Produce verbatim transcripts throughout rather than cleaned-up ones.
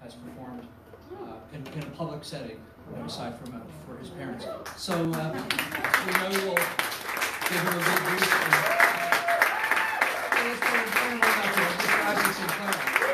has performed uh, in, in a public setting, aside from uh, for his parents. So uh, we know you'll give him a big boost. And, and let's go and learn about Mister Isaac Sinclair.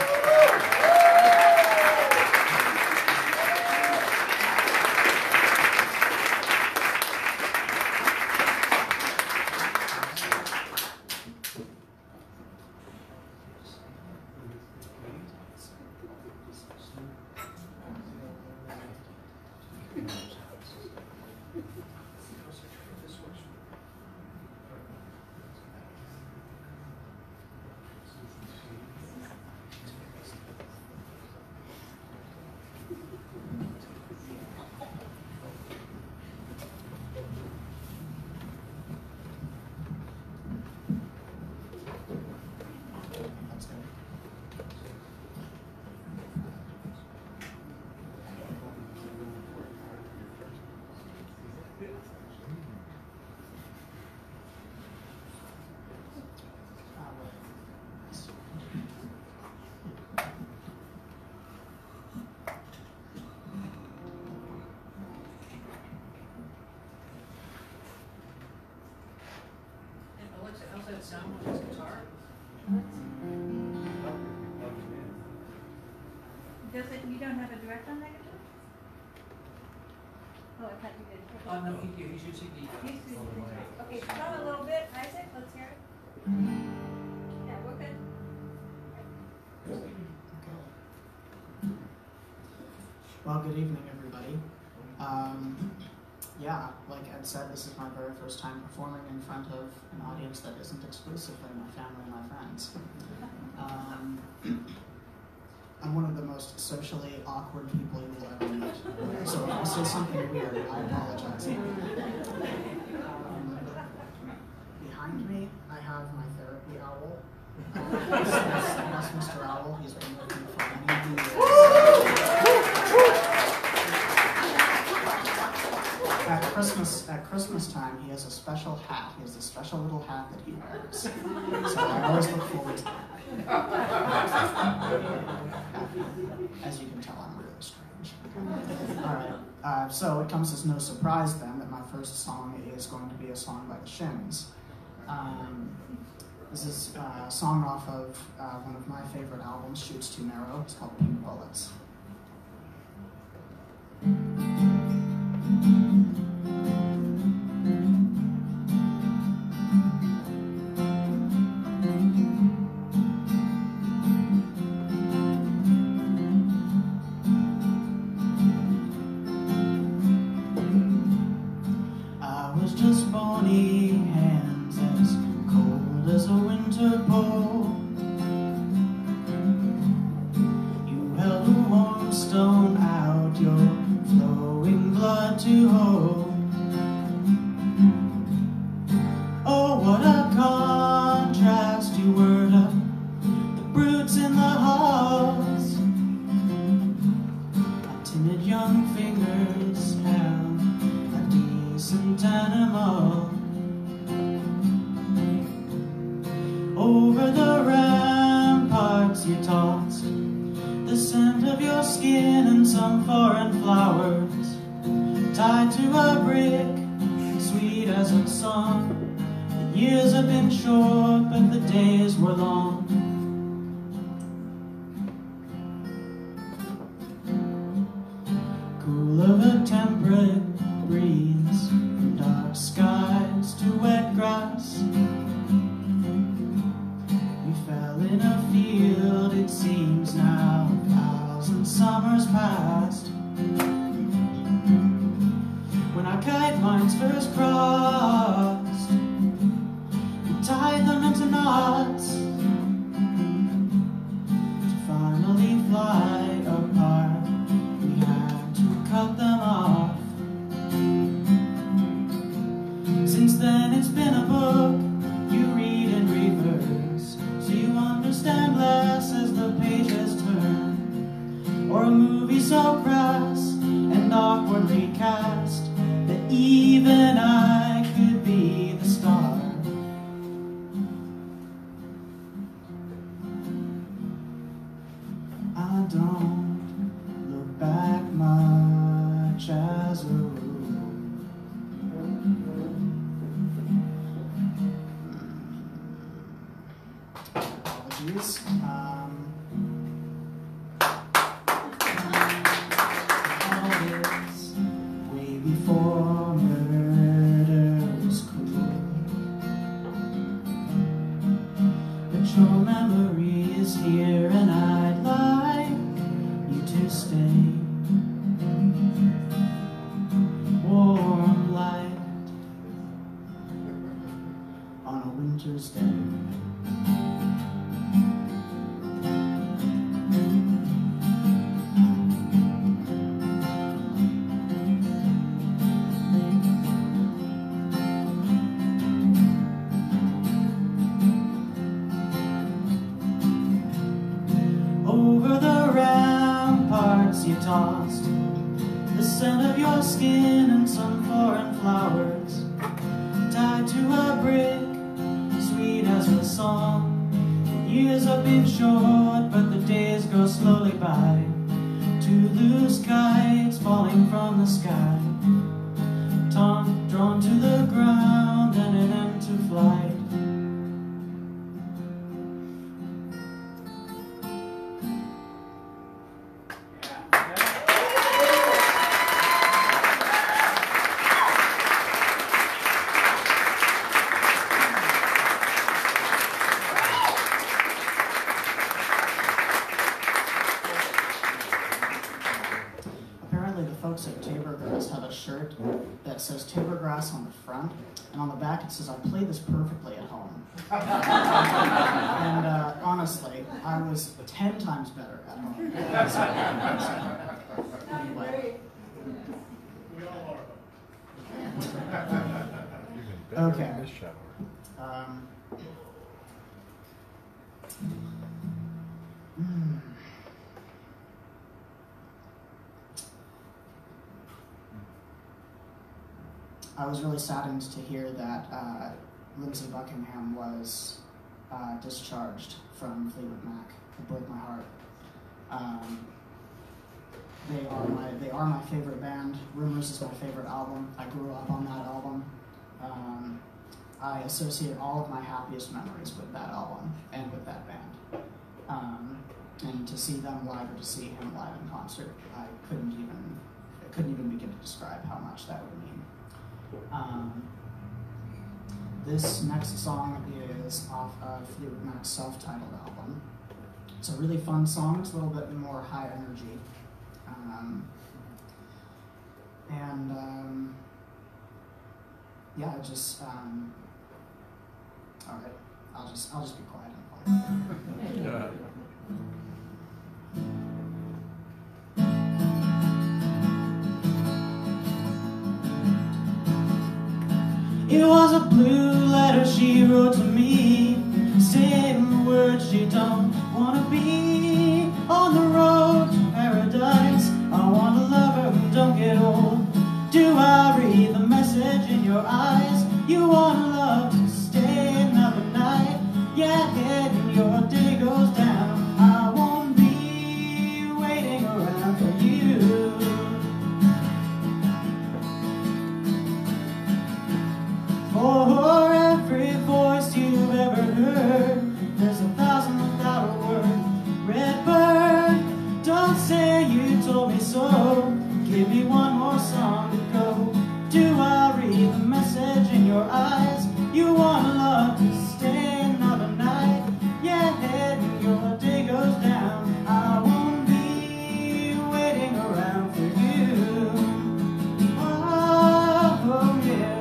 How's that sound with his guitar? Does it, you don't have a direct on that guitar? Oh, I thought you did. Oh, no, he, he's using the. He's using the guitar. Okay, strum a little bit, Isaac, let's hear it. Yeah, we're good. Well, good evening, everybody. Um, yeah, like Ed said, this is my very first time performing in front of an audience that isn't exclusively my family and my friends. Um, I'm one of the most socially awkward people you will ever meet. So if I say something weird, I apologize. Um, behind me, I have my therapy owl. Um, that's, that's, that's Mister Owl. He's been with me for many years. At Christmas, at Christmas time, he has a special hat. He has a special little hat that he wears. So I always look forward to that. As you can tell, I'm really strange. All right. Uh, so it comes as no surprise then that my first song is going to be a song by the Shins. Um, this is uh, a song off of uh, one of my favorite albums, Shoots Too Narrow. It's called Pink Bullets. Just bony hands as cold as a winter pole. You held a warm stone out, your flowing blood to hold. Oh, what a contrast you were to the brutes in the halls. My timid young fingers held decent animal. Over the ramparts you tossed the scent of your skin and some foreign flowers, tied to a brick, sweet as a song. The years have been short, but the days were long. Cool of a temperate breeze, from dark skies to wet grass. We fell in a field, it seems now, a thousand summers past. When our kite lines first crossed, we tied them into knots to finally fly apart. We had to cut them off. Since then it's been a book you read in reverse, so you understand less as the pages turn. Or a movie so crass and awkwardly cast that even I could be the star. I don't stay. Warm light on a winter's day. Over the ramparts you tossed the scent of your skin and some foreign flowers, tied to a brick, sweet as a song. Years have been short, but the days go slowly by. Two loose kites falling from the sky, Tom drawn to the ground and an end to flight. Folks at Tabor Grass have a shirt that says Tabor Grass on the front, and on the back it says, "I play this perfectly at home." And uh, honestly, I was ten times better at home. Anyway. Okay. Um, hmm. I was really saddened to hear that uh, Lindsey Buckingham was uh, discharged from Fleetwood Mac. It broke my heart. Um, they are my they are my favorite band. Rumors is my favorite album. I grew up on that album. Um, I associate all of my happiest memories with that album and with that band. Um, and to see them live or to see him live in concert, I couldn't even I couldn't even begin to describe how much that would mean. Um, this next song is off of Fleetwood Mac's self-titled album. It's a really fun song. It's a little bit more high energy, um, and um, yeah, it just um, all right. I'll just I'll just be quiet and play. Yeah. It was a blue letter she wrote to me, saying the words she don't want to be. On the road to paradise, I want a lover who don't get old. Do I read the message in your eyes? You want love to stay another night. Yeah, and your day goes down. I won't be waiting around for you. For every voice you've ever heard, there's a thousand without a word. Red bird, don't say you told me so. Give me one more song to go. Do I read the message in your eyes? You want love to stay another night. Yeah, and your day goes down. I won't be waiting around for you. Oh, oh yeah.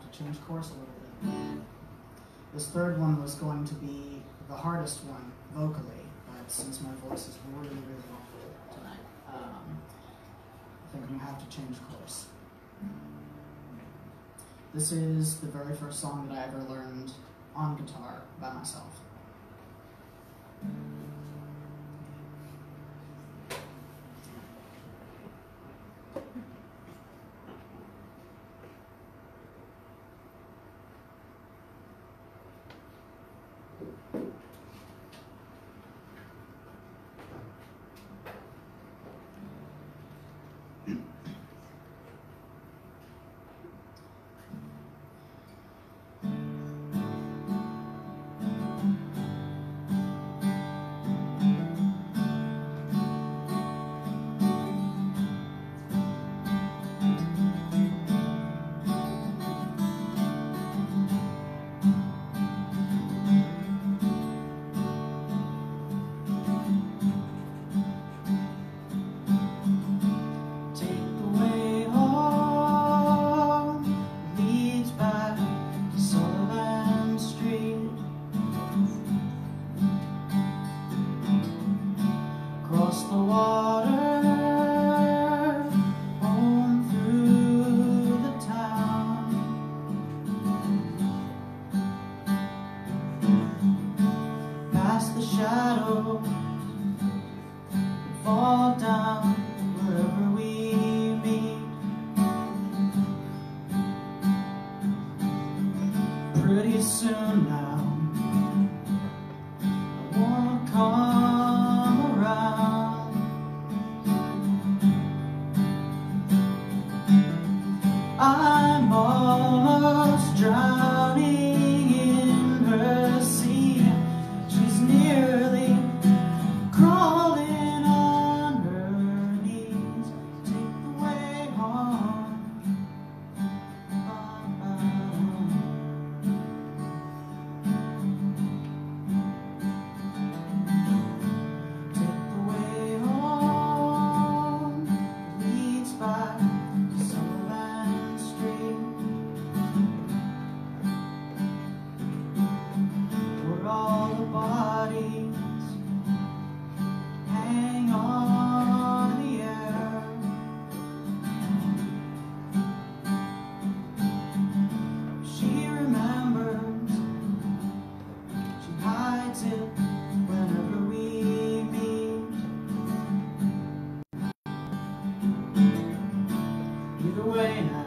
to change course a little bit. This third one was going to be the hardest one vocally, but since my voice is really, really awful tonight, um, I think I'm going to have to change course. This is the very first song that I ever learned on guitar by myself. Way now.